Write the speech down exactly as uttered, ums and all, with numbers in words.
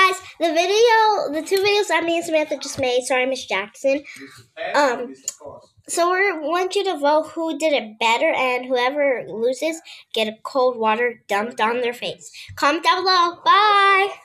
guys, the video, the two videos that me and Samantha just made. Sorry, Miss Jackson. Um, so we want you to vote who did it better, and whoever loses get a cold water dumped on their face. Comment down below. Bye.